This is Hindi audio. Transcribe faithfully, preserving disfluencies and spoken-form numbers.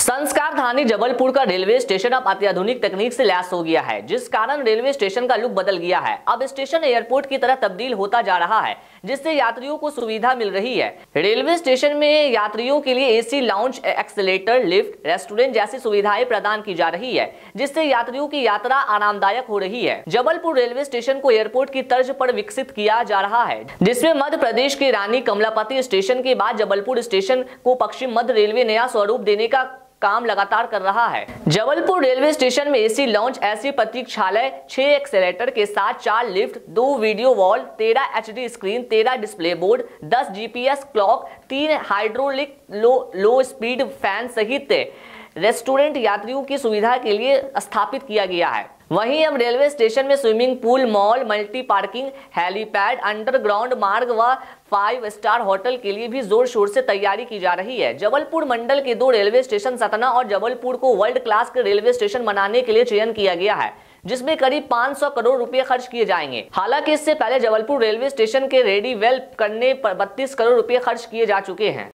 संस्कार धानी जबलपुर का रेलवे स्टेशन अब अत्याधुनिक तकनीक से लैस हो गया है, जिस कारण रेलवे स्टेशन का लुक बदल गया है। अब स्टेशन एयरपोर्ट की तरह तब्दील होता जा रहा है, जिससे यात्रियों को सुविधा मिल रही है। रेलवे स्टेशन में यात्रियों के लिए AC lounge, escalator, lift, restaurant जैसी सुविधाएं प्रदान की जा रही है, जिससे यात्रियों की यात्रा आरामदायक हो रही है। जबलपुर रेलवे स्टेशन को एयरपोर्ट की तर्ज पर विकसित किया जा रहा है, जिसमें मध्य प्रदेश के रानी कमलापति स्टेशन के बाद जबलपुर स्टेशन को पश्चिम मध्य रेलवे नया स्वरूप देने का काम लगातार कर रहा है। जबलपुर रेलवे स्टेशन में एसी लॉन्च, एसी प्रतीक्षालय, छह एक्सेलेटर के साथ चार लिफ्ट, दो वीडियो वॉल, तेरह एचडी स्क्रीन, तेरह डिस्प्ले बोर्ड, दस जीपीएस क्लॉक, तीन hydraulic low low speed fan सहित रेस्टोरेंट यात्रियों की सुविधा के लिए स्थापित किया गया है। वहीं अब रेलवे स्टेशन में swimming pool, mall, multi parking, helipad, underground मार्ग व फाइव स्टार होटल के लिए भी जोर शोर से तैयारी की जा रही है। जबलपुर मंडल के दो रेलवे स्टेशन सतना और जबलपुर को वर्ल्ड क्लास के रेलवे स्टेशन बनाने के लिए चयन किया गया है, जिसमें करीब पाँच सौ करोड़ रुपए खर्च किए जाएंगे। हालांकि इससे पहले जबलपुर रेलवे स्टेशन के रेडी वेल करने पर बत्तीस करोड़ रुपए खर्च किए जा चुके हैं।